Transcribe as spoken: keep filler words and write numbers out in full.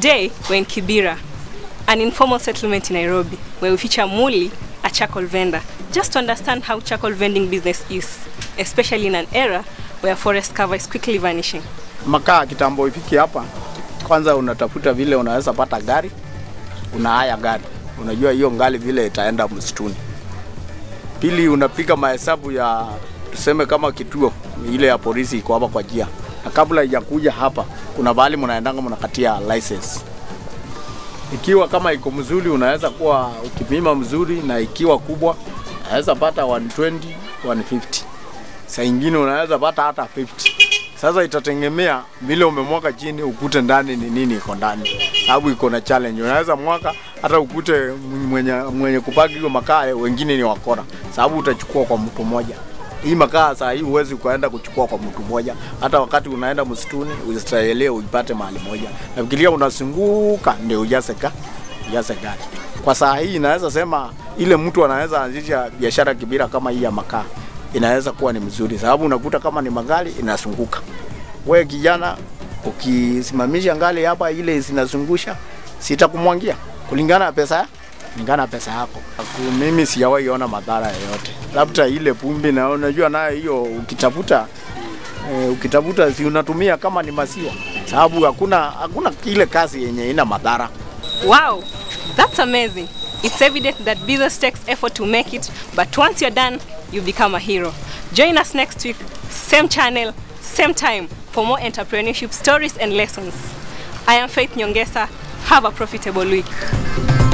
Today, we're in Kibera, an informal settlement in Nairobi, where we feature Muli, a charcoal vendor, just to understand how charcoal vending business is, especially in an era where forest cover is quickly vanishing. Makaa kitambo ifiki hapa, kwanza unatafuta vile unaweza pata gari, unahaya gari. Unajua hiyo ngali vile itaenda msituni. Pili unapiga mahesabu ya tuseme kama kituo ile ya polisi iko hapa kwa jia. Na kabla haijakuja hapa, kuna bahali mnaendanga mnakatia license. Ikiwa kama iko mzuri unaweza kuwa ukipima mzuri, na ikiwa kubwa unaweza pata one twenty, one fifty. Saa nyingine unaweza pata hata fifty. Sasa itategemea vile umemwaka chini ukute ndani ni nini iko ndani. Sababu iko na challenge. Unaweza mwaka hata ukute mwenye mwenye kupaki hiyo makaa wengine ni wakora. Sababu utachukua kwa mtu mmoja. Hii makaa saa hii huwezi kuenda kuchukua kwa mtu mmoja. Hata wakati unaenda msituni ustahili uipate mahali moja. Nafikiria unasunguka ndio ujaseka, ujase gari. Kwa saa hii inaweza sema ile mtu anaweza anzisha biashara Kibera kama hii ya makaa. Inaweza kuwa ni mzuri sababu unakuta kama ni magari inasunguka. Wewe kijana ukisimamisha ngali hapa ile zinazungusha sitakumwangia kulingana na pesa kulingana na pesa yako. Mimi sijawahi ona madhara yoyote. Labda ile pumbi na unajua nayo hiyo ukitafuta e, ukitafuta si unatumia kama ni maziwa. Sababu hakuna hakuna ile kazi yenye ina madhara. Wow, that's amazing. It's evident that business takes effort to make it, but once you're done, you become a hero. Join us next week, same channel, same time, for more entrepreneurship stories and lessons. I am Faith Nyongesa. Have a profitable week.